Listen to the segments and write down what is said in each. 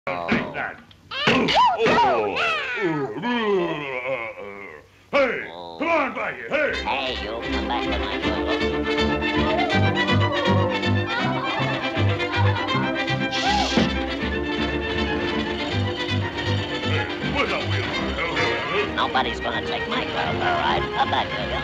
Take that. Hey, come on back here. Hey. Hey, you come back to my girl. What's up, Wheeler? Nobody's gonna take my girl for a ride. Come back, will you?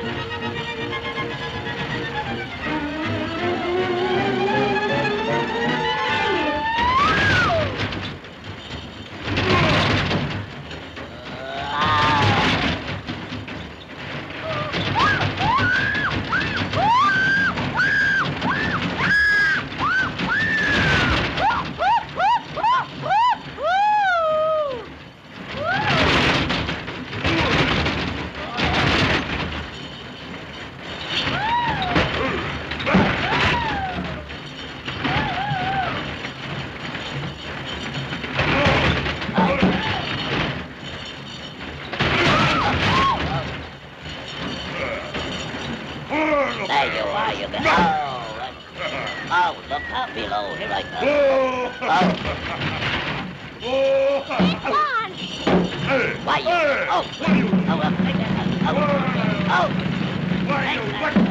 There you are, you can... Oh, look out below. Here I come. Come on! Why you... Oh, well, take that. Why you...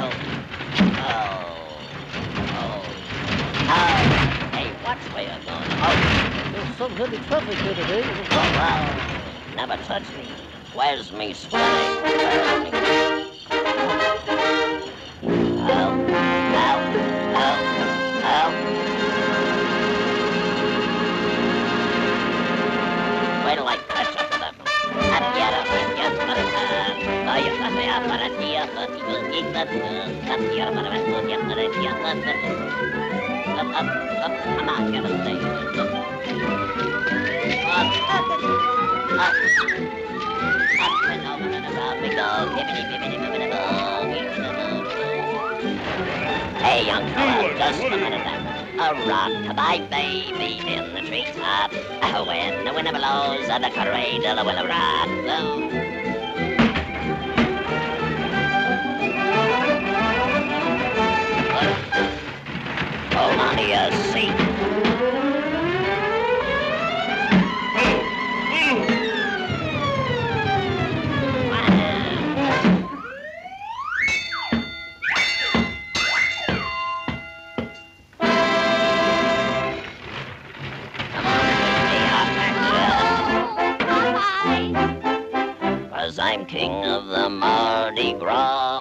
Hey, watch where you're going. There's some heavy traffic here today. Well, never touch me. Where's me sweating? Wait till I catch up with them. Come on, get us there. Up and over and around we go. Hey, young fella, just a minute then. A rock-a-bye baby in the treetop. When the wind blows, the cradle will rock. Hold on to your seat. I'm king of the Mardi Gras.